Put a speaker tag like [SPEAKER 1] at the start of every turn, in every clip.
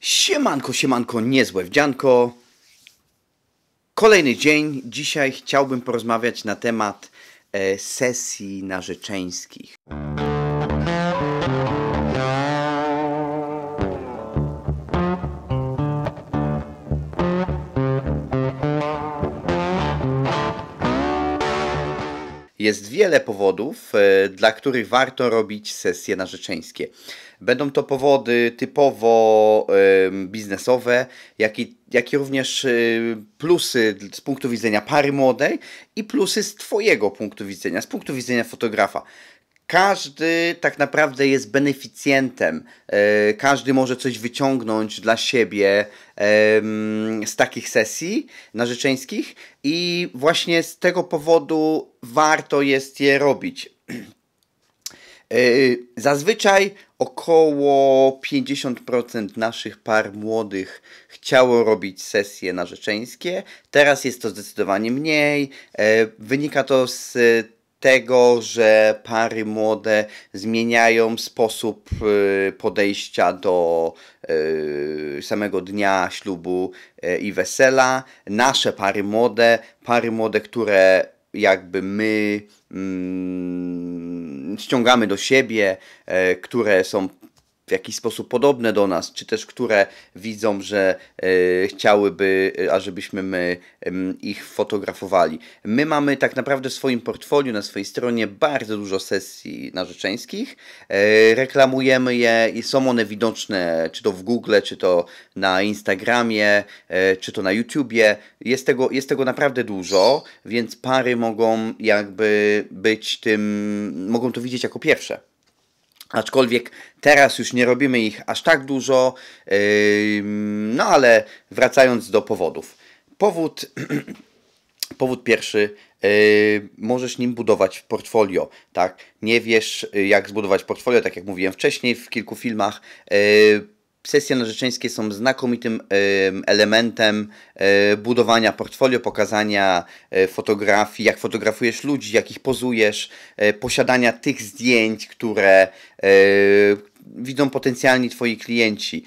[SPEAKER 1] Siemanko, siemanko, niezłe wdzianko. Kolejny dzień. Dzisiaj chciałbym porozmawiać na temat sesji narzeczeńskich. Jest wiele powodów, dla których warto robić sesje narzeczeńskie. Będą to powody typowo biznesowe, jak i również plusy z punktu widzenia pary młodej i plusy z Twojego punktu widzenia, z punktu widzenia fotografa. Każdy tak naprawdę jest beneficjentem, każdy może coś wyciągnąć dla siebie z takich sesji narzeczeńskich i właśnie z tego powodu warto jest je robić. Zazwyczaj około 50% naszych par młodych chciało robić sesje narzeczeńskie. Teraz jest to zdecydowanie mniej. Wynika to z tego, że pary młode zmieniają sposób podejścia do samego dnia ślubu i wesela. Nasze pary młode, które jakby my ściągamy do siebie, które są w jakiś sposób podobne do nas, czy też które widzą, że chciałyby, ażebyśmy my ich fotografowali. My mamy tak naprawdę w swoim portfolio, na swojej stronie bardzo dużo sesji narzeczeńskich. Reklamujemy je i są one widoczne, czy to w Google, czy to na Instagramie, czy to na YouTubie. Jest tego naprawdę dużo, więc pary mogą jakby być tym, mogą to widzieć jako pierwsze. Aczkolwiek teraz już nie robimy ich aż tak dużo, no ale wracając do powodów. Powód pierwszy, możesz nim budować portfolio, tak? Nie wiesz jak zbudować portfolio, tak jak mówiłem wcześniej w kilku filmach. Sesje narzeczeńskie są znakomitym elementem budowania portfolio, pokazania fotografii, jak fotografujesz ludzi, jak ich pozujesz, posiadania tych zdjęć, które widzą potencjalni Twoi klienci.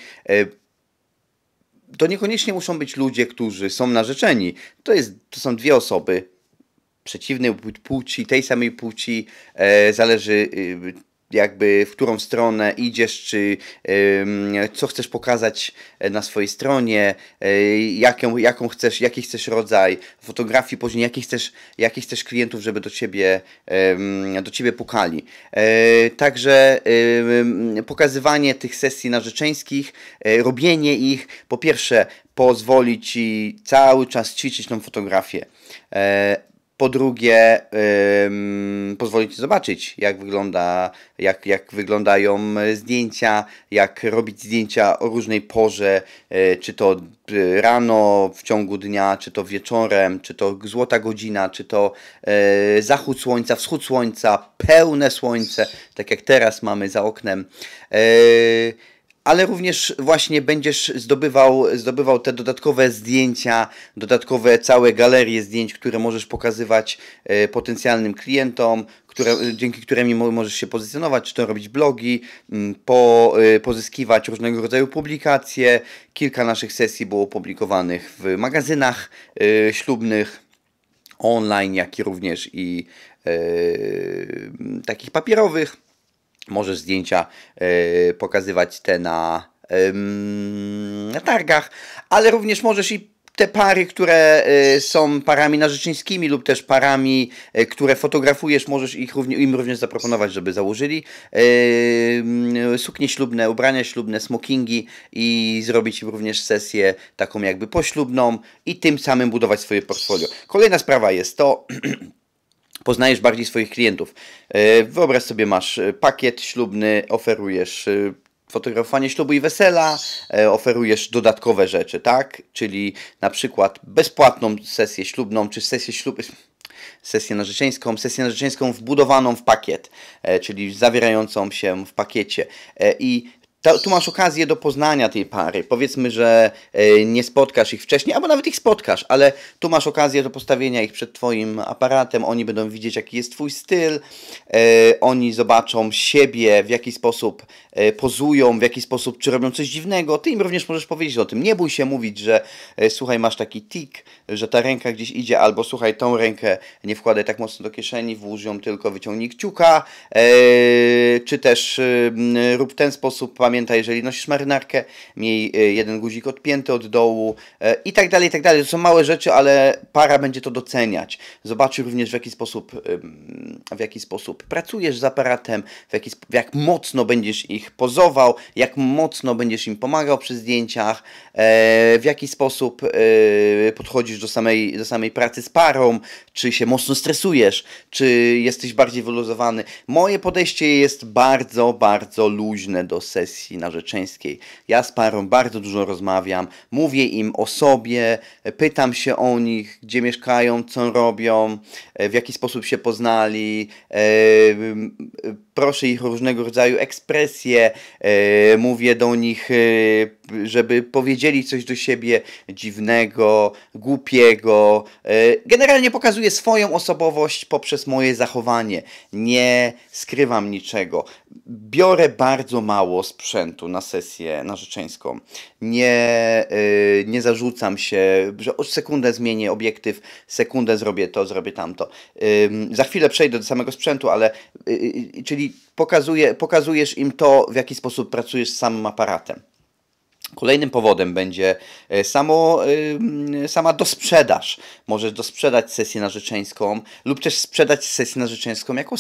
[SPEAKER 1] To niekoniecznie muszą być ludzie, którzy są narzeczeni. To są dwie osoby przeciwnej płci, tej samej płci, zależy jakby w którą stronę idziesz, czy co chcesz pokazać na swojej stronie, jaki chcesz rodzaj fotografii, później jakich chcesz klientów, żeby do ciebie pukali. Także pokazywanie tych sesji narzeczeńskich, robienie ich, po pierwsze pozwoli Ci cały czas ćwiczyć tą fotografię. Po drugie, pozwoli Ci zobaczyć, jak wyglądają zdjęcia, jak robić zdjęcia o różnej porze, czy to rano, w ciągu dnia, czy to wieczorem, czy to złota godzina, czy to zachód słońca, wschód słońca, pełne słońce, tak jak teraz mamy za oknem. Ale również właśnie będziesz zdobywał te dodatkowe zdjęcia, dodatkowe całe galerie zdjęć, które możesz pokazywać potencjalnym klientom, dzięki którym możesz się pozycjonować, czy to robić blogi, pozyskiwać różnego rodzaju publikacje. Kilka naszych sesji było publikowanych w magazynach ślubnych, online, jak i również takich papierowych. Możesz zdjęcia pokazywać te na targach, ale również możesz i te pary, które są parami narzeczeńskimi lub też parami, które fotografujesz, możesz im również zaproponować, żeby założyli suknie ślubne, ubrania ślubne, smokingi i zrobić im również sesję taką jakby poślubną i tym samym budować swoje portfolio. Kolejna sprawa jest to, poznajesz bardziej swoich klientów. Wyobraź sobie, masz pakiet ślubny, oferujesz fotografowanie ślubu i wesela, oferujesz dodatkowe rzeczy, tak? Czyli na przykład bezpłatną sesję ślubną, czy sesję narzeczeńską wbudowaną w pakiet, czyli zawierającą się w pakiecie. I tu masz okazję do poznania tej pary. Powiedzmy, że nie spotkasz ich wcześniej, albo nawet ich spotkasz, ale tu masz okazję do postawienia ich przed twoim aparatem, oni będą widzieć, jaki jest twój styl, oni zobaczą siebie, w jaki sposób pozują, w jaki sposób, czy robią coś dziwnego. Ty im również możesz powiedzieć o tym. Nie bój się mówić, że słuchaj, masz taki tik, że ta ręka gdzieś idzie, albo słuchaj, tą rękę nie wkładaj tak mocno do kieszeni, włóż ją tylko, wyciągnij kciuka, czy też rób w ten sposób, pamiętaj, jeżeli nosisz marynarkę, miej jeden guzik odpięty od dołu i tak dalej, i tak dalej. To są małe rzeczy, ale para będzie to doceniać. Zobaczy również w jaki sposób pracujesz z aparatem, jak mocno będziesz ich pozował, jak mocno będziesz im pomagał przy zdjęciach, w jaki sposób podchodzisz do samej pracy z parą, czy się mocno stresujesz, czy jesteś bardziej wyluzowany. Moje podejście jest bardzo, bardzo luźne do sesji narzeczeńskiej. Ja z parą bardzo dużo rozmawiam, mówię im o sobie, pytam się o nich, gdzie mieszkają, co robią, w jaki sposób się poznali, proszę ich o różnego rodzaju ekspresje, mówię do nich, żeby powiedzieli coś do siebie dziwnego, głupiego. Generalnie pokazuję swoją osobowość poprzez moje zachowanie. Nie skrywam niczego. Biorę bardzo mało sprzętu na sesję narzeczeńską. Nie zarzucam się, że o sekundę zmienię obiektyw, sekundę zrobię to, zrobię tamto. Za chwilę przejdę do samego sprzętu, ale czyli pokazujesz im w jaki sposób pracujesz z samym aparatem. Kolejnym powodem będzie sama dosprzedaż. Możesz dosprzedać sesję narzeczeńską lub też sprzedać sesję narzeczeńską jako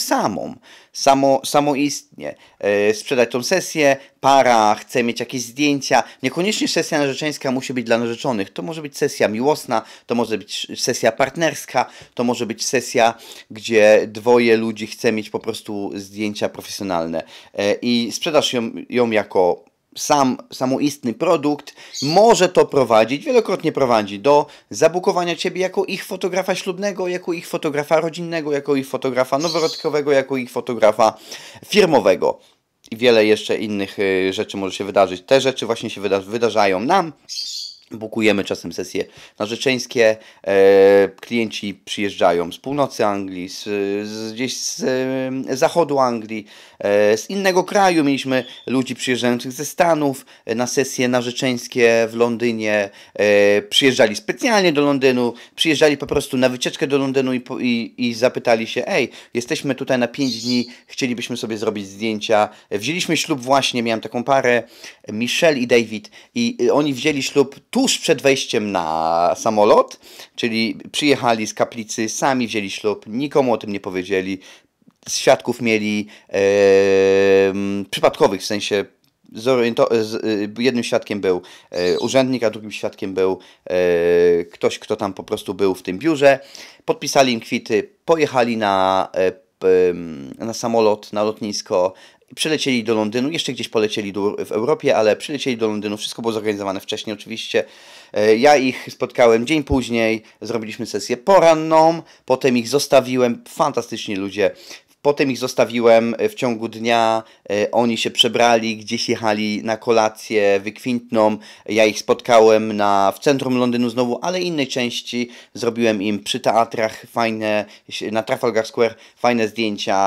[SPEAKER 1] samoistnie. Sprzedać tą sesję, para chce mieć jakieś zdjęcia. Niekoniecznie sesja narzeczeńska musi być dla narzeczonych. To może być sesja miłosna, to może być sesja partnerska, to może być sesja, gdzie dwoje ludzi chce mieć po prostu zdjęcia profesjonalne. I sprzedasz ją jako samoistny produkt. Może to wielokrotnie prowadzi do zabukowania Ciebie jako ich fotografa ślubnego, jako ich fotografa rodzinnego, jako ich fotografa noworodkowego, jako ich fotografa firmowego. I wiele jeszcze innych rzeczy może się wydarzyć. Te rzeczy właśnie się wydarzają nam. Bukujemy czasem sesje narzeczeńskie, klienci przyjeżdżają z północy Anglii, gdzieś z zachodu Anglii, z innego kraju. Mieliśmy ludzi przyjeżdżających ze Stanów na sesje narzeczeńskie w Londynie, przyjeżdżali specjalnie do Londynu, przyjeżdżali po prostu na wycieczkę do Londynu i zapytali się: ej, jesteśmy tutaj na 5 dni, chcielibyśmy sobie zrobić zdjęcia. Wzięliśmy ślub właśnie, miałem taką parę, Michelle i David, i oni wzięli ślub tuż przed wejściem na samolot, czyli przyjechali z kaplicy, sami wzięli ślub, nikomu o tym nie powiedzieli. Świadków mieli przypadkowych, w sensie jednym świadkiem był urzędnik, a drugim świadkiem był ktoś, kto tam po prostu był w tym biurze. Podpisali im kwity, pojechali na samolot, na lotnisko, przylecieli do Londynu, jeszcze gdzieś polecieli w Europie, ale przylecieli do Londynu, wszystko było zorganizowane wcześniej oczywiście. Ja ich spotkałem dzień później, zrobiliśmy sesję poranną, potem ich zostawiłem, fantastyczni ludzie. Potem ich zostawiłem w ciągu dnia, oni się przebrali, gdzieś jechali na kolację wykwintną, ja ich spotkałem w centrum Londynu znowu, ale innej części, zrobiłem im przy teatrach fajne, na Trafalgar Square, fajne zdjęcia,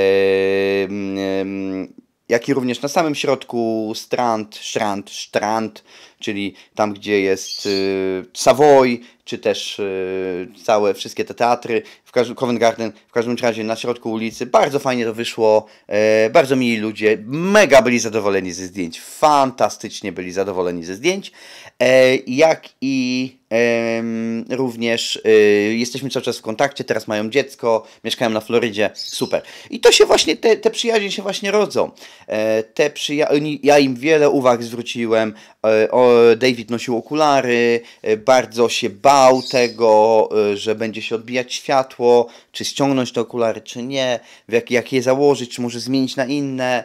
[SPEAKER 1] jak i również na samym środku Strand, czyli tam, gdzie jest Savoy, czy też wszystkie te teatry, Covent Garden, w każdym razie na środku ulicy. Bardzo fajnie to wyszło, bardzo mili ludzie, mega byli zadowoleni ze zdjęć, fantastycznie byli zadowoleni ze zdjęć, jak i również jesteśmy cały czas w kontakcie, teraz mają dziecko, mieszkają na Florydzie, super. I to się właśnie, te przyjaźnie się właśnie rodzą. Ja im wiele uwag zwróciłem, David nosił okulary, bardzo się bał tego, że będzie się odbijać światło, czy ściągnąć te okulary, czy nie, jak je założyć, czy może zmienić na inne.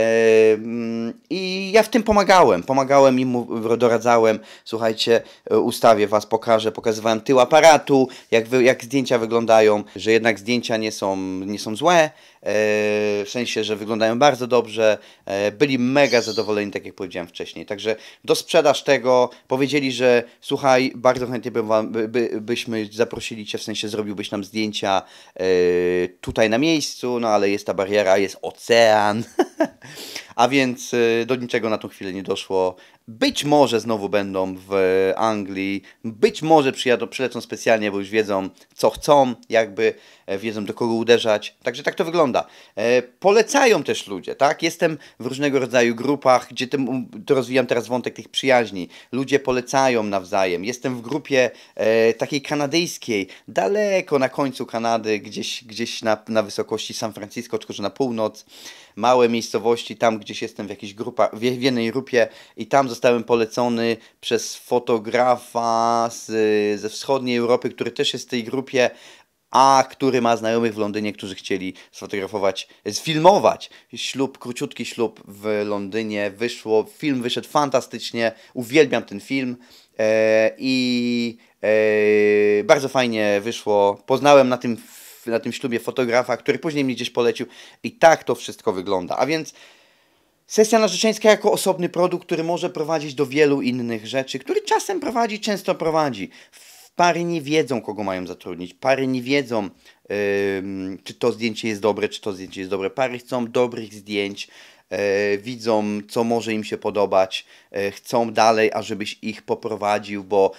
[SPEAKER 1] I ja w tym pomagałem im, doradzałem, słuchajcie, ustawię was, pokazywałem tył aparatu, jak zdjęcia wyglądają, że jednak zdjęcia nie są złe, w sensie, że wyglądają bardzo dobrze, byli mega zadowoleni, tak jak powiedziałem wcześniej. Także dosprzedaż tego, powiedzieli, że słuchaj, bardzo chętnie byśmy zaprosili Cię, w sensie zrobiłbyś nam zdjęcia tutaj na miejscu, no ale jest ta bariera, jest ocean, a więc do niczego na tą chwilę nie doszło. Być może znowu będą w Anglii, być może przylecą specjalnie, bo już wiedzą co chcą, jakby wiedzą do kogo uderzać. Także tak to wygląda. Polecają też ludzie, tak? Jestem w różnego rodzaju grupach, gdzie to rozwijam teraz wątek tych przyjaźni. Ludzie polecają nawzajem. Jestem w grupie takiej kanadyjskiej, daleko na końcu Kanady, gdzieś na wysokości San Francisco, tylko że na północ. Małe miejscowości, tam gdzieś jestem w jakiejś w jednej grupie i tam zostałem polecony przez fotografa ze wschodniej Europy, który też jest w tej grupie, a który ma znajomych w Londynie, którzy chcieli sfilmować ślub, króciutki ślub w Londynie. Film wyszedł fantastycznie, uwielbiam ten film i bardzo fajnie wyszło. Poznałem na tym ślubie fotografa, który później mnie gdzieś polecił i tak to wszystko wygląda. A więc sesja narzeczeńska jako osobny produkt, który może prowadzić do wielu innych rzeczy, który czasem prowadzi, często prowadzi. Pary nie wiedzą, kogo mają zatrudnić. Pary nie wiedzą, czy to zdjęcie jest dobre, czy to zdjęcie jest dobre. Pary chcą dobrych zdjęć, widzą, co może im się podobać, chcą dalej, ażebyś ich poprowadził, bo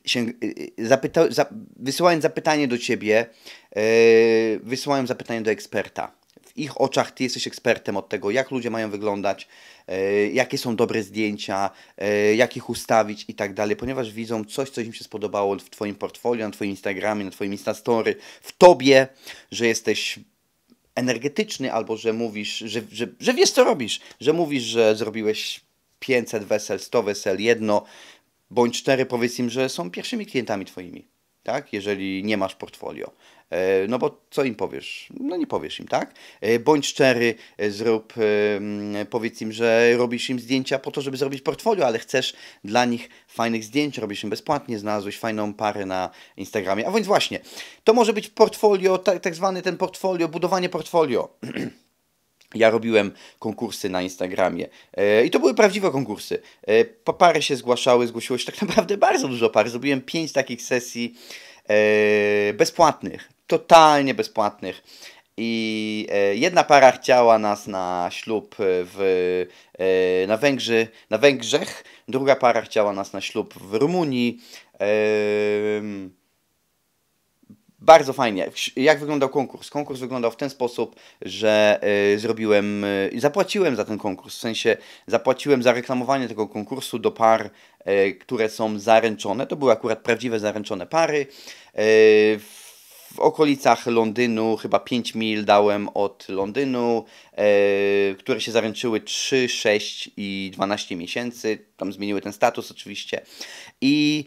[SPEAKER 1] wysyłając zapytanie do Ciebie, wysyłają zapytanie do eksperta. W ich oczach Ty jesteś ekspertem od tego, jak ludzie mają wyglądać, jakie są dobre zdjęcia, jak ich ustawić i tak dalej, ponieważ widzą coś, co im się spodobało w Twoim portfolio, na Twoim Instagramie, na Twoim Instastory, w Tobie, że jesteś energetyczny, albo że mówisz, że wiesz co robisz, że mówisz, że zrobiłeś 500 wesel, 100 wesel, jedno bądź 4, powiedz im, że są pierwszymi klientami Twoimi, tak? Jeżeli nie masz portfolio. No bo co im powiesz? No nie powiesz im, tak? Bądź szczery, powiedz im, że robisz im zdjęcia po to, żeby zrobić portfolio, ale chcesz dla nich fajnych zdjęć, robisz im bezpłatnie, znalazłeś fajną parę na Instagramie. A więc właśnie, to może być portfolio, tak zwany ten portfolio, budowanie portfolio. Ja robiłem konkursy na Instagramie i to były prawdziwe konkursy. Pary się zgłosiło się tak naprawdę bardzo dużo par. Zrobiłem 5 takich sesji bezpłatnych, totalnie bezpłatnych. I jedna para chciała nas na ślub na Węgrzech, druga para chciała nas na ślub w Rumunii. Bardzo fajnie. Jak wyglądał konkurs? Konkurs wyglądał w ten sposób, że zapłaciłem za ten konkurs, w sensie zapłaciłem za reklamowanie tego konkursu do par, które są zaręczone. To były akurat prawdziwe zaręczone pary. W okolicach Londynu, chyba 5 mil dałem od Londynu, które się zaręczyły 3, 6 i 12 miesięcy. Tam zmieniły ten status oczywiście. I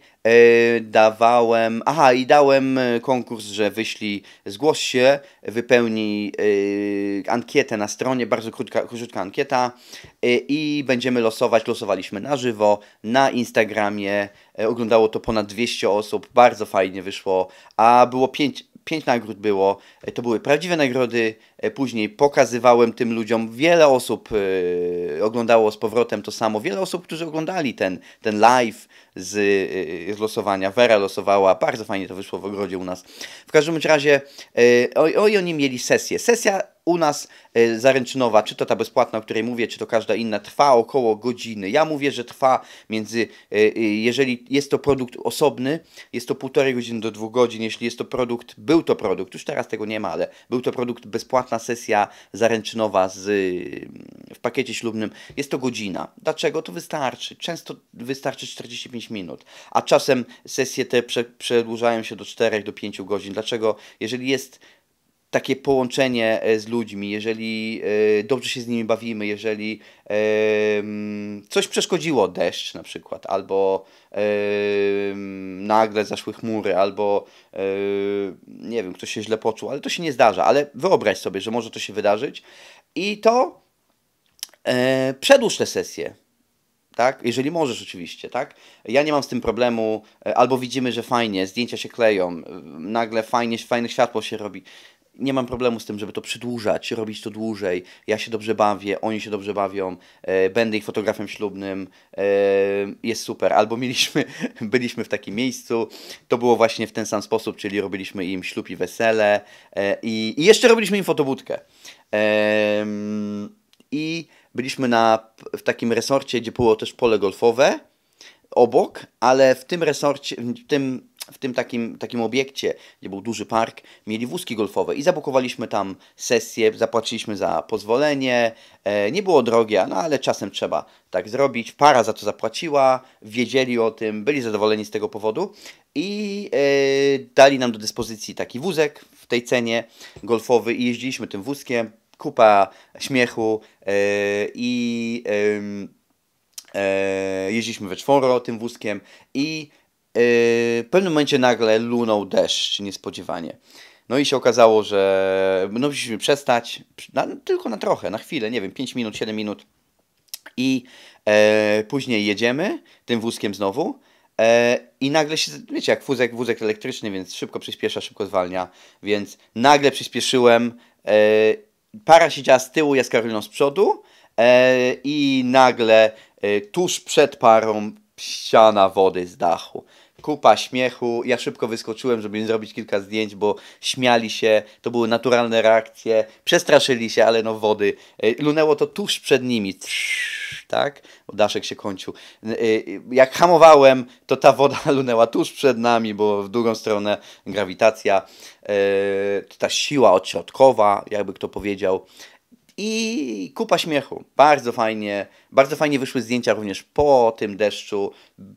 [SPEAKER 1] dałem konkurs, że zgłoś się, wypełnij ankietę na stronie, bardzo krótka ankieta i będziemy losować. Losowaliśmy na żywo, na Instagramie, oglądało to ponad 200 osób, bardzo fajnie wyszło, a było 5 nagród było, to były prawdziwe nagrody, później pokazywałem tym ludziom, wiele osób oglądało z powrotem to samo, wiele osób, którzy oglądali ten live z losowania, Vera losowała, bardzo fajnie to wyszło w ogrodzie u nas. W każdym razie oni mieli sesję. Sesja u nas zaręczynowa, czy to ta bezpłatna, o której mówię, czy to każda inna, trwa około godziny. Ja mówię, że trwa jeżeli jest to produkt osobny, jest to 1,5 godziny do 2 godzin. Jeśli był to produkt, już teraz tego nie ma, ale był to produkt, bezpłatna sesja zaręczynowa w pakiecie ślubnym, jest to godzina. Dlaczego? To wystarczy. Często wystarczy 45 minut, a czasem sesje te przedłużają się do 4 do 5 godzin. Dlaczego? Jeżeli jest takie połączenie z ludźmi, jeżeli dobrze się z nimi bawimy, jeżeli coś przeszkodziło, deszcz na przykład, albo nagle zaszły chmury, albo nie wiem, ktoś się źle poczuł, ale to się nie zdarza, ale wyobraź sobie, że może to się wydarzyć i to przedłuż tę sesję. Tak? Jeżeli możesz oczywiście, tak? Ja nie mam z tym problemu, albo widzimy, że fajnie, zdjęcia się kleją, nagle fajne światło się robi. nie mam problemu z tym, żeby to przedłużać, robić to dłużej. Ja się dobrze bawię, oni się dobrze bawią, będę ich fotografem ślubnym, jest super. Albo byliśmy w takim miejscu, to było właśnie w ten sam sposób, czyli robiliśmy im ślub i wesele i jeszcze robiliśmy im fotobudkę. I byliśmy w takim resorcie, gdzie było też pole golfowe obok, ale w tym resorcie, w tym takim obiekcie, gdzie był duży park, mieli wózki golfowe i zabukowaliśmy tam sesję, zapłaciliśmy za pozwolenie, nie było drogie, no ale czasem trzeba tak zrobić. Para za to zapłaciła, wiedzieli o tym, byli zadowoleni z tego powodu i dali nam do dyspozycji taki wózek w tej cenie golfowy i jeździliśmy tym wózkiem, kupa śmiechu i jeździliśmy we czworo tym wózkiem i w pewnym momencie nagle lunął deszcz niespodziewanie. No i się okazało, że no, musieliśmy przestać, tylko na trochę, na chwilę, nie wiem, 5 minut, 7 minut. I później jedziemy tym wózkiem znowu i nagle się, wiecie, jak wózek elektryczny, więc szybko przyspiesza, szybko zwalnia, więc nagle przyspieszyłem, para siedziała z tyłu, ja z Karoliną z przodu i nagle tuż przed parą ściana wody z dachu. Kupa śmiechu, ja szybko wyskoczyłem, żeby im zrobić kilka zdjęć, bo śmiali się, to były naturalne reakcje, przestraszyli się, ale no wody. Lunęło to tuż przed nimi, tak? Bo daszek się kończył. Jak hamowałem, to ta woda lunęła tuż przed nami, bo w drugą stronę grawitacja, ta siła odśrodkowa, jakby kto powiedział. I kupa śmiechu. Bardzo fajnie wyszły zdjęcia również po tym deszczu.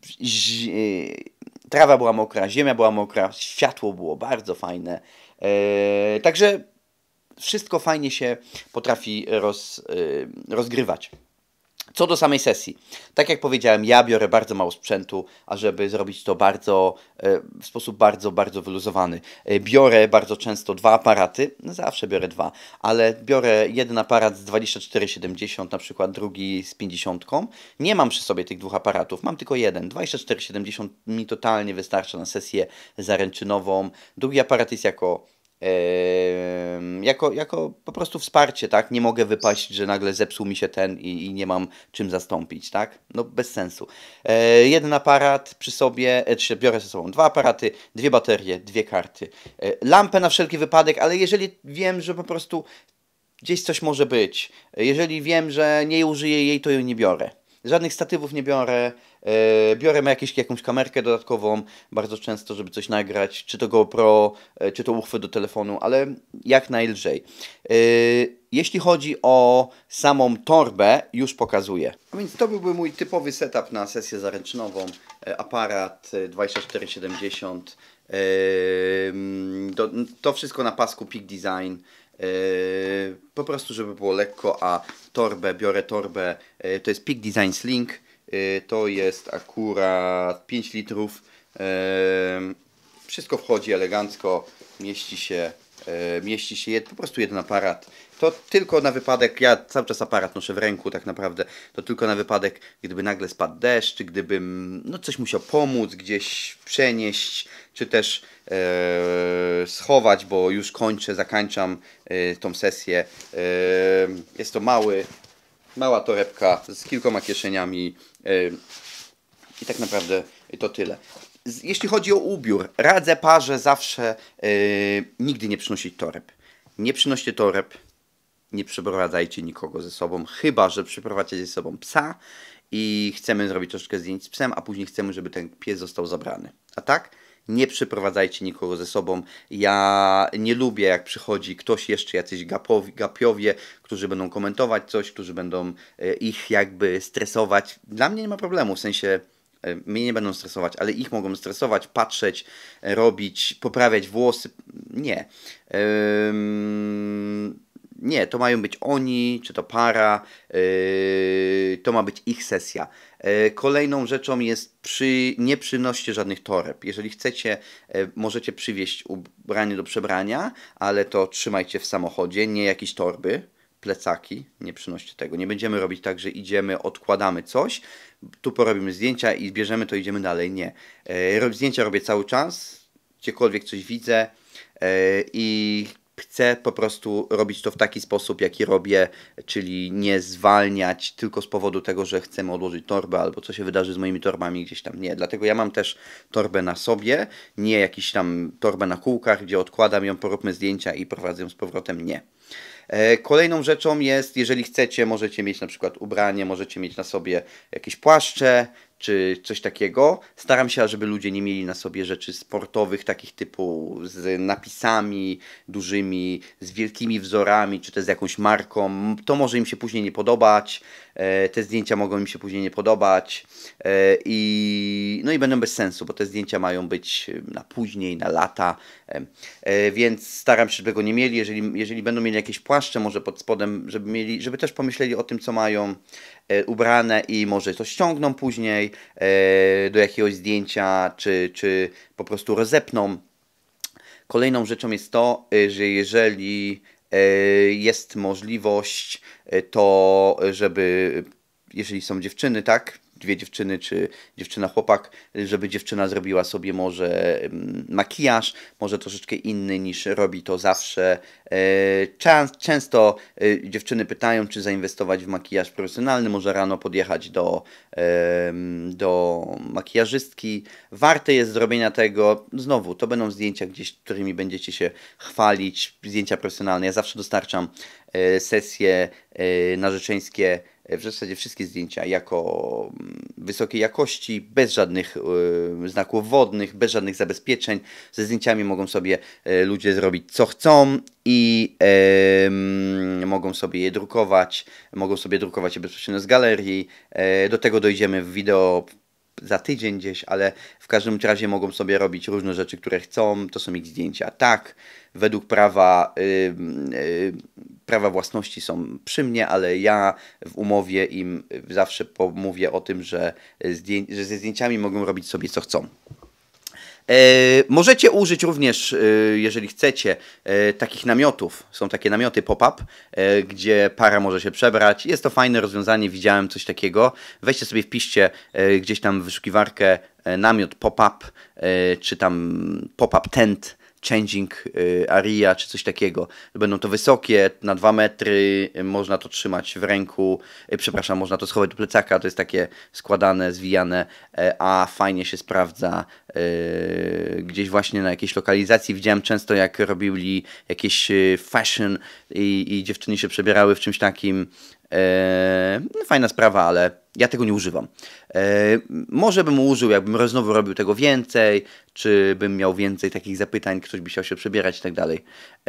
[SPEAKER 1] Trawa była mokra, ziemia była mokra, światło było bardzo fajne. Także wszystko fajnie się potrafi rozgrywać. Co do samej sesji. Tak jak powiedziałem, ja biorę bardzo mało sprzętu, ażeby zrobić to w sposób bardzo, bardzo wyluzowany. Biorę bardzo często 2 aparaty, no zawsze biorę 2, ale biorę jeden aparat z 2470, na przykład drugi z 50. Nie mam przy sobie tych 2 aparatów, mam tylko jeden. 2470 mi totalnie wystarcza na sesję zaręczynową. Drugi aparat jest jako po prostu wsparcie, tak? Nie mogę wypaść, że nagle zepsuł mi się ten i nie mam czym zastąpić, tak? No bez sensu. Jeden aparat przy sobie, biorę ze sobą 2 aparaty, 2 baterie, 2 karty. Lampę na wszelki wypadek, ale jeżeli wiem, że po prostu gdzieś coś może być, jeżeli wiem, że nie użyję jej, to ją nie biorę. Żadnych statywów nie biorę, biorę jakąś kamerkę dodatkową, bardzo często, żeby coś nagrać, czy to GoPro, czy to uchwyt do telefonu, ale jak najlżej. Jeśli chodzi o samą torbę, już pokazuję. A więc to byłby mój typowy setup na sesję zaręczynową. Aparat 2470, to wszystko na pasku Peak Design. Po prostu, żeby było lekko, a biorę torbę, to jest Peak Design Sling, to jest akurat 5 litrów, wszystko wchodzi elegancko, mieści się po prostu jeden aparat. To tylko na wypadek, ja cały czas aparat noszę w ręku tak naprawdę, to tylko na wypadek, gdyby nagle spadł deszcz, czy gdybym coś musiał pomóc, gdzieś przenieść, czy też schować, bo już zakańczam tą sesję. Jest to mała torebka z kilkoma kieszeniami i tak naprawdę to tyle. Jeśli chodzi o ubiór, radzę parze zawsze nigdy nie przynosić toreb. Nie przynoście toreb, nie przyprowadzajcie nikogo ze sobą, chyba że przyprowadzacie ze sobą psa i chcemy zrobić troszeczkę zdjęć z psem, a później chcemy, żeby ten pies został zabrany. A tak? Nie przyprowadzajcie nikogo ze sobą. Ja nie lubię, jak przychodzi ktoś jeszcze, jacyś gapiowie, którzy będą komentować coś, którzy będą ich jakby stresować. Dla mnie nie ma problemu, w sensie mnie nie będą stresować, ale ich mogą stresować, patrzeć, robić, poprawiać włosy. Nie. Nie, to mają być oni, czy to para, to ma być ich sesja. Kolejną rzeczą jest, nie przynoście żadnych toreb. Jeżeli chcecie, możecie przywieźć ubranie do przebrania, ale to trzymajcie w samochodzie, nie jakieś torby, plecaki, nie przynoście tego. Nie będziemy robić tak, że idziemy, odkładamy coś, tu porobimy zdjęcia i zbierzemy to, idziemy dalej. Nie. Zdjęcia robię cały czas, gdziekolwiek coś widzę i chcę po prostu robić to w taki sposób, jaki robię, czyli nie zwalniać tylko z powodu tego, że chcemy odłożyć torbę albo co się wydarzy z moimi torbami gdzieś tam. Nie, dlatego ja mam też torbę na sobie, nie jakiś tam torbę na kółkach, gdzie odkładam ją, poróbmy zdjęcia i prowadzę ją z powrotem. Nie. Kolejną rzeczą jest, jeżeli chcecie, możecie mieć na przykład ubranie, możecie mieć na sobie jakieś płaszcze, czy coś takiego. Staram się, żeby ludzie nie mieli na sobie rzeczy sportowych, takich typu z napisami dużymi, z wielkimi wzorami, czy też z jakąś marką. To może im się później nie podobać. Te zdjęcia mogą im się później nie podobać. No i będą bez sensu, bo te zdjęcia mają być na później, na lata. Więc staram się, żeby tego nie mieli. Jeżeli będą mieli jakieś płaszcze, może pod spodem, żeby też pomyśleli o tym, co mają ubrane i może to ściągną później do jakiegoś zdjęcia, czy po prostu rozepną. Kolejną rzeczą jest to, że jeżeli jest możliwość, to jeżeli są dziewczyny, tak? Dwie dziewczyny, czy dziewczyna, chłopak, żeby dziewczyna zrobiła sobie może makijaż, może troszeczkę inny niż robi to zawsze. Często dziewczyny pytają, czy zainwestować w makijaż profesjonalny, może rano podjechać do makijażystki. Warte jest zrobienia tego. Znowu, to będą zdjęcia gdzieś, którymi będziecie się chwalić, zdjęcia profesjonalne. Ja zawsze dostarczam sesje narzeczeńskie, w zasadzie wszystkie zdjęcia jako wysokiej jakości, bez żadnych znaków wodnych, bez żadnych zabezpieczeń. Ze zdjęciami mogą sobie ludzie zrobić co chcą i mogą sobie je drukować. Mogą sobie drukować je bezpośrednio z galerii. Do tego dojdziemy w wideo za tydzień gdzieś, ale w każdym razie mogą sobie robić różne rzeczy, które chcą. To są ich zdjęcia. Tak, według prawa własności są przy mnie, ale ja w umowie im zawsze mówię o tym, że ze zdjęciami mogą robić sobie co chcą. Możecie użyć również, jeżeli chcecie, takich namiotów. Są takie namioty pop-up, gdzie para może się przebrać. Jest to fajne rozwiązanie, widziałem coś takiego. Weźcie sobie, wpiszcie gdzieś tam w wyszukiwarkę namiot pop-up, czy tam pop-up tent, changing area, czy coś takiego. Będą to wysokie, na 2 metry, można to trzymać w ręku, można to schować do plecaka, to jest takie składane, zwijane, a fajnie się sprawdza gdzieś właśnie na jakiejś lokalizacji. Widziałem często, jak robili jakieś fashion i dziewczyny się przebierały w czymś takim. Fajna sprawa, ale ja tego nie używam. Może bym użył, jakbym znowu robił tego więcej, czy bym miał więcej takich zapytań, ktoś by chciał się przebierać i tak dalej.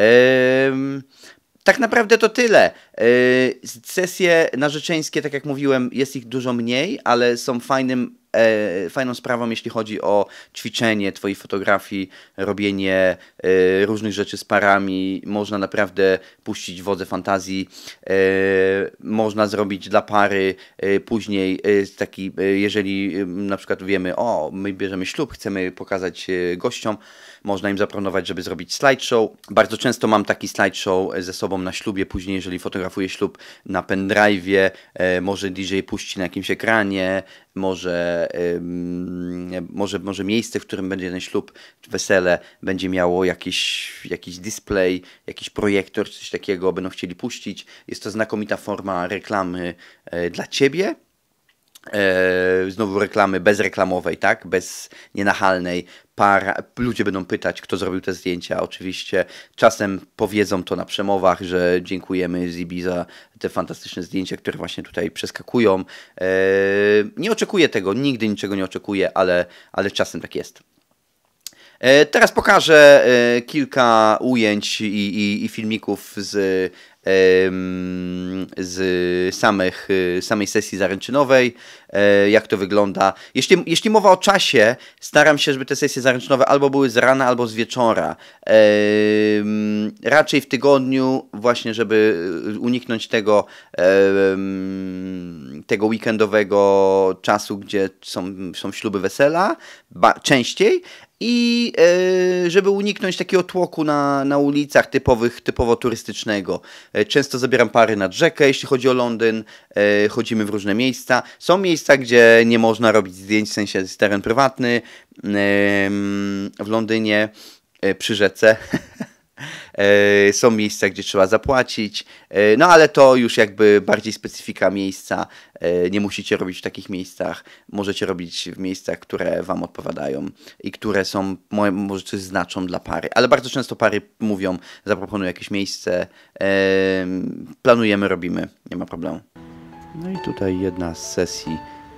[SPEAKER 1] Tak naprawdę to tyle. Sesje narzeczeńskie, tak jak mówiłem, jest ich dużo mniej, ale są fajną sprawą, jeśli chodzi o ćwiczenie twojej fotografii, robienie różnych rzeczy z parami. Można naprawdę puścić wodze fantazji. Można zrobić dla pary później taki, jeżeli na przykład wiemy, my bierzemy ślub, chcemy pokazać gościom, można im zaproponować, żeby zrobić slideshow. Bardzo często mam taki slideshow ze sobą na ślubie, później jeżeli fotografuję ślub na pendrive'ie, może DJ puści na jakimś ekranie, może miejsce, w którym będzie ten ślub, wesele, będzie miało jakiś display, jakiś projektor, coś takiego, będą chcieli puścić. Jest to znakomita forma reklamy dla Ciebie. Znowu reklamy bezreklamowej, tak? Bez nienachalnej. Ludzie będą pytać, kto zrobił te zdjęcia. Oczywiście czasem powiedzą to na przemowach, że dziękujemy Zibi za te fantastyczne zdjęcia, które właśnie tutaj przeskakują. Nie oczekuję tego, nigdy niczego nie oczekuję, ale czasem tak jest. Teraz pokażę kilka ujęć i filmików z samej sesji zaręczynowej, jak to wygląda. Jeśli mowa o czasie, staram się, żeby te sesje zaręczynowe albo były z rana, albo z wieczora. Raczej w tygodniu, właśnie żeby uniknąć tego weekendowego czasu, gdzie są śluby, wesela, częściej. I żeby uniknąć takiego tłoku na ulicach typowo turystycznego. Często zabieram pary nad rzekę, jeśli chodzi o Londyn. Chodzimy w różne miejsca. Są miejsca, gdzie nie można robić zdjęć, w sensie jest teren prywatny w Londynie, przy rzece. Są miejsca, gdzie trzeba zapłacić, no ale to już jakby bardziej specyfika miejsca. Nie musicie robić w takich miejscach, możecie robić w miejscach, które wam odpowiadają i które są, może coś znaczą dla pary, ale bardzo często pary mówią, zaproponują jakieś miejsce, planujemy, robimy, nie ma problemu. No i tutaj jedna z sesji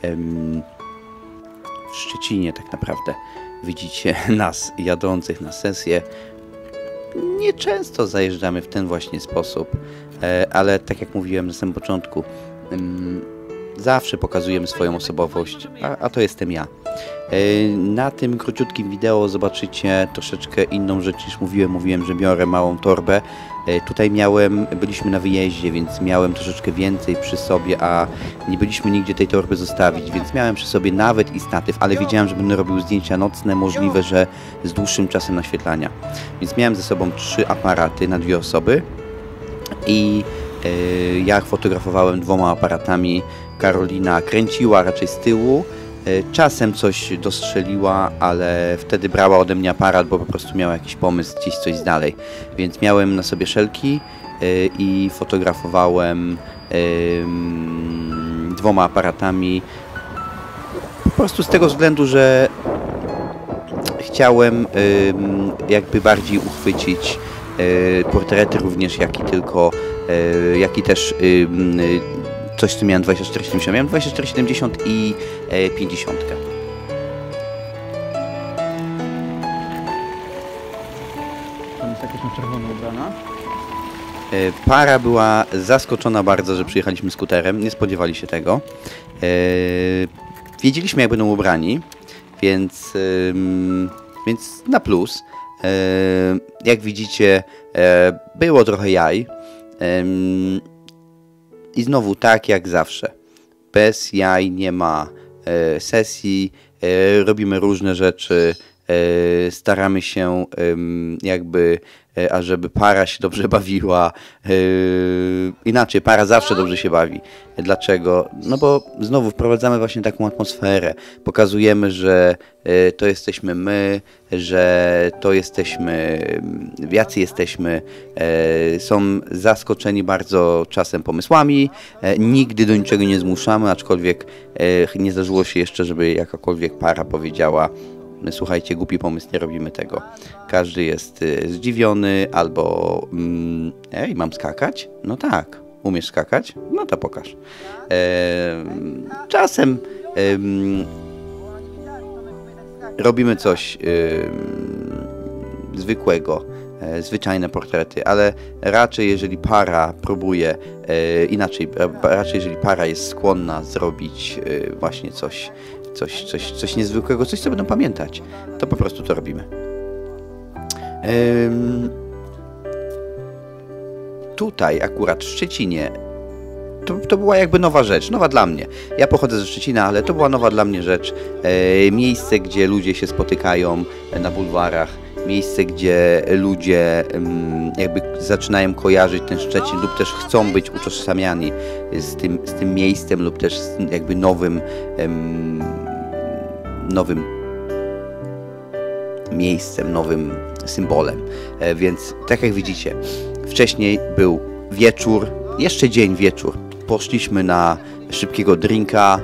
[SPEAKER 1] w Szczecinie tak naprawdę. Widzicie nas jadących na sesję. Nieczęsto zajeżdżamy w ten właśnie sposób, ale tak jak mówiłem na samym początku, zawsze pokazujemy swoją osobowość, a to jestem ja. Na tym króciutkim wideo zobaczycie troszeczkę inną rzecz niż mówiłem. Mówiłem, że biorę małą torbę. Tutaj byliśmy na wyjeździe, więc miałem troszeczkę więcej przy sobie, a nie byliśmy nigdzie tej torby zostawić, więc miałem przy sobie nawet i statyw, ale wiedziałem, że będę robił zdjęcia nocne, możliwe, że z dłuższym czasem naświetlania. Więc miałem ze sobą 3 aparaty na 2 osoby i ja fotografowałem 2 aparatami. Karolina kręciła raczej z tyłu, czasem coś dostrzeliła, ale wtedy brała ode mnie aparat, bo po prostu miała jakiś pomysł, gdzieś coś dalej. Więc miałem na sobie szelki i fotografowałem 2 aparatami. Po prostu z tego względu, że chciałem jakby bardziej uchwycić portrety również, jak i też coś, co miałem 24-70. Miałem 24-70 i 50. Tam jest jakaś na czerwono ubrana. Para była zaskoczona bardzo, że przyjechaliśmy skuterem. Nie spodziewali się tego. Wiedzieliśmy, jak będą ubrani, więc na plus. Jak widzicie, było trochę jaj. I znowu tak jak zawsze. Bez jaj nie ma sesji, robimy różne rzeczy, staramy się jakby, ażeby para się dobrze bawiła. Inaczej, para zawsze dobrze się bawi. Dlaczego? No bo znowu wprowadzamy właśnie taką atmosferę. Pokazujemy, że to jesteśmy my, że to jesteśmy, jacy jesteśmy. Są zaskoczeni bardzo czasem pomysłami. Nigdy do niczego nie zmuszamy, aczkolwiek nie zdarzyło się jeszcze, żeby jakakolwiek para powiedziała: słuchajcie, głupi pomysł, nie robimy tego. Każdy jest zdziwiony albo ej, mam skakać? No tak. Umiesz skakać? No to pokaż. Czasem robimy coś zwykłego, zwyczajne portrety, ale raczej jeżeli para próbuje raczej jeżeli para jest skłonna zrobić właśnie coś niezwykłego, coś, co będą pamiętać, to po prostu to robimy. Tutaj akurat w Szczecinie to była jakby nowa rzecz, nowa dla mnie. Ja pochodzę ze Szczecina, ale to była nowa dla mnie rzecz. Miejsce, gdzie ludzie się spotykają na bulwarach, miejsce, gdzie ludzie jakby zaczynają kojarzyć ten Szczecin lub też chcą być utożsamiani z tym miejscem lub też z jakby nowym miejscem, nowym symbolem. Więc tak jak widzicie, wcześniej był wieczór, jeszcze dzień wieczór. Poszliśmy na szybkiego drinka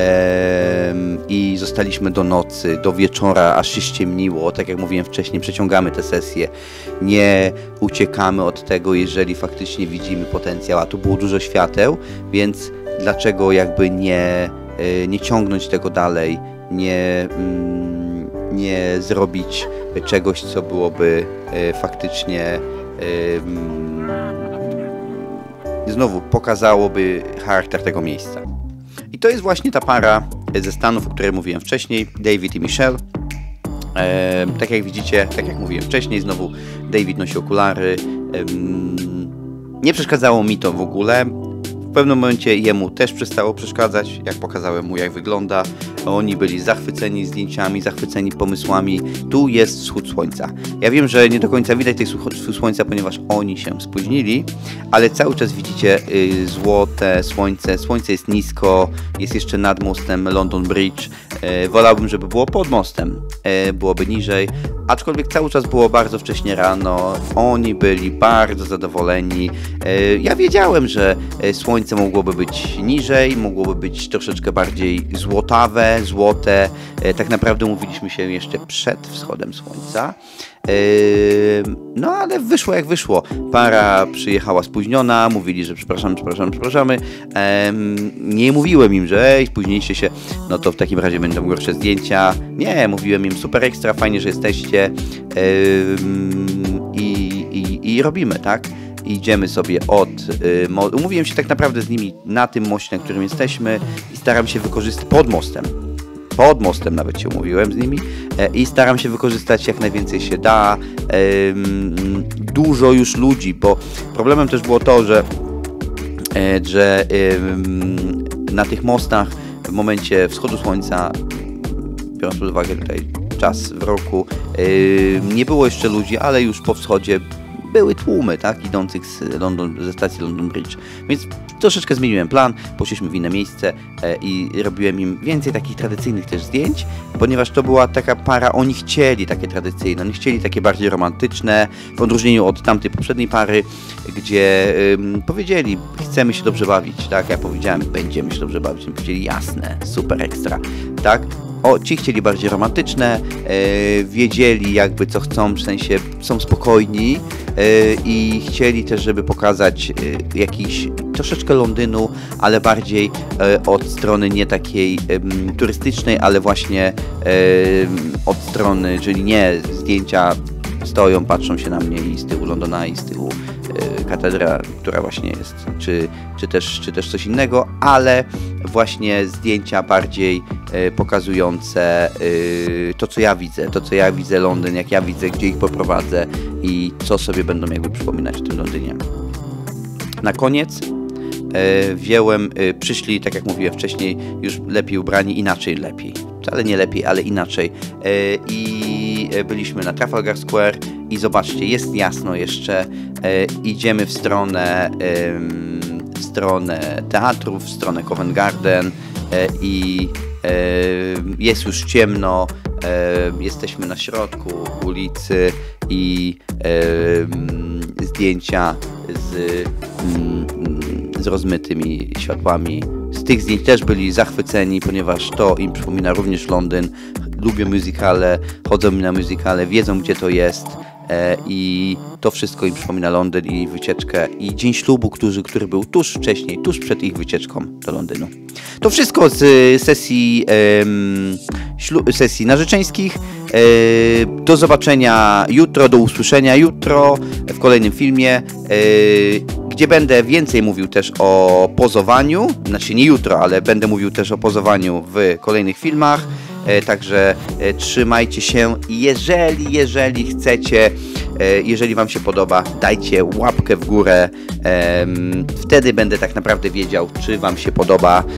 [SPEAKER 1] i zostaliśmy do nocy, do wieczora, aż się ściemniło. Tak jak mówiłem wcześniej, przeciągamy te sesje. Nie uciekamy od tego, jeżeli faktycznie widzimy potencjał, a tu było dużo świateł, więc dlaczego jakby nie ciągnąć tego dalej, nie zrobić czegoś, co byłoby faktycznie znowu pokazałoby charakter tego miejsca. I to jest właśnie ta para ze Stanów, o której mówiłem wcześniej, David i Michelle. Tak jak widzicie, tak jak mówiłem wcześniej, znowu David nosi okulary. Nie przeszkadzało mi to w ogóle. W pewnym momencie jemu też przestało przeszkadzać, jak pokazałem mu, jak wygląda. Oni byli zachwyceni zdjęciami, zachwyceni pomysłami. Tu jest wschód słońca. Ja wiem, że nie do końca widać tej wschód słońca, ponieważ oni się spóźnili, ale cały czas widzicie złote słońce. Słońce jest nisko, jest jeszcze nad mostem London Bridge. Wolałbym, żeby było pod mostem, byłoby niżej, aczkolwiek cały czas było bardzo wcześnie rano, oni byli bardzo zadowoleni. Ja wiedziałem, że słońce mogłoby być niżej, mogłoby być troszeczkę bardziej złote. Tak naprawdę umówiliśmy się jeszcze przed wschodem słońca. No ale wyszło jak wyszło. Para przyjechała spóźniona, mówili, że przepraszamy. Nie mówiłem im, że spóźniliście się, no to w takim razie będą gorsze zdjęcia. Nie, mówiłem im super ekstra, fajnie, że jesteście i robimy, tak? Idziemy sobie umówiłem się tak naprawdę z nimi na tym moście, na którym jesteśmy i staram się wykorzystać pod mostem nawet się umówiłem z nimi i staram się wykorzystać jak najwięcej się da. Dużo już ludzi, bo problemem też było to, że na tych mostach w momencie wschodu słońca, biorąc pod uwagę tutaj czas w roku, nie było jeszcze ludzi, ale już po wschodzie były tłumy, tak, idących ze stacji London Bridge. Więc troszeczkę zmieniłem plan, poszliśmy w inne miejsce i robiłem im więcej takich tradycyjnych też zdjęć, ponieważ to była taka para, oni chcieli takie tradycyjne, oni chcieli takie bardziej romantyczne, w odróżnieniu od tamtej poprzedniej pary, gdzie powiedzieli, chcemy się dobrze bawić, tak, ja powiedziałem, będziemy się dobrze bawić, oni powiedzieli, jasne, super ekstra, tak. Ci chcieli bardziej romantyczne, wiedzieli jakby co chcą, w sensie są spokojni i chcieli też, żeby pokazać jakiś troszeczkę Londynu, ale bardziej od strony nie takiej turystycznej, ale właśnie od strony, czyli nie zdjęcia stoją, patrzą się na mnie i z tyłu Londona i z tyłu katedra, która właśnie jest, czy też coś innego, ale właśnie zdjęcia bardziej pokazujące to, co ja widzę Londyn, jak ja widzę, gdzie ich poprowadzę i co sobie będą jakby przypominać o tym Londynie. Na koniec przyszli, tak jak mówiłem wcześniej, już lepiej ubrani, wcale nie lepiej, ale inaczej i byliśmy na Trafalgar Square i zobaczcie, jest jasno jeszcze, idziemy w stronę teatrów, w stronę Covent Garden i jest już ciemno, jesteśmy na środku ulicy i zdjęcia z rozmytymi światłami. Z tych zdjęć też byli zachwyceni, ponieważ to im przypomina również Londyn. Lubią musicale, chodzą na musicale, wiedzą gdzie to jest i to wszystko im przypomina Londyn i wycieczkę i dzień ślubu, który był tuż wcześniej, tuż przed ich wycieczką do Londynu. To wszystko z sesji narzeczeńskich. Do zobaczenia jutro, do usłyszenia jutro w kolejnym filmie, gdzie będę więcej mówił też o pozowaniu, znaczy nie jutro, ale będę mówił też o pozowaniu w kolejnych filmach. Także trzymajcie się. Jeżeli chcecie, jeżeli wam się podoba, dajcie łapkę w górę. Wtedy będę tak naprawdę wiedział, czy wam się podoba.